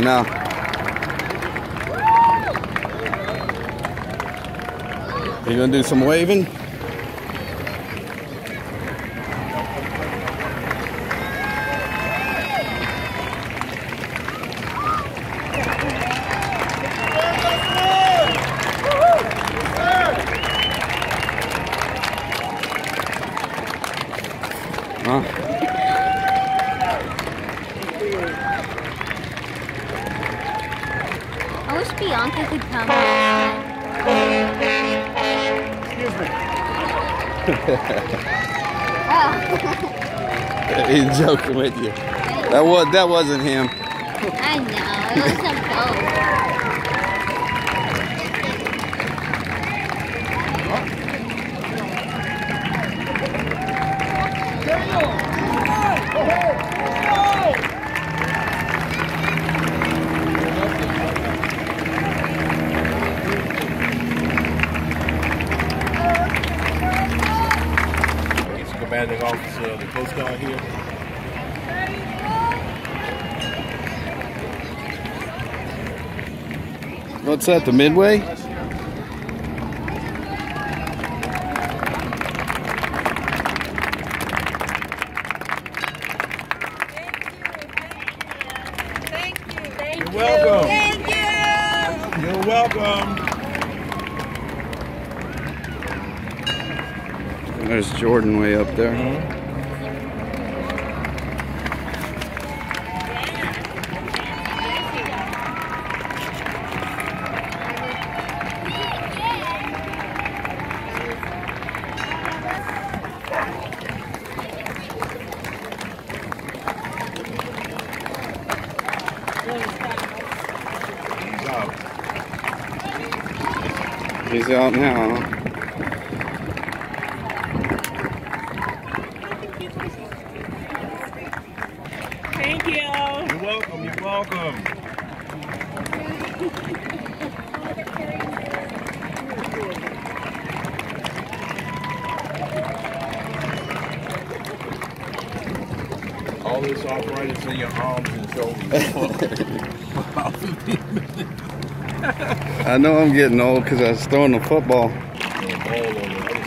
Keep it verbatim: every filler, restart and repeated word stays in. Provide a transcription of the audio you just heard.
now. You gonna do some waving? Huh? I wish Bianca could come. Excuse me. Oh. He's joking with you. That was that wasn't him. I know. It was a boat. Commanding officer of the Coast Guard here. What's that, the Midway? Thank you. Thank You're welcome. Thank you. You're welcome. There's Jordan way up there. Mm-hmm. He's out. He's out now. Huh? Thank you. You're welcome. You're welcome. All this arthritis in your arms and shoulders. I know I'm getting old because I was throwing the football. All over.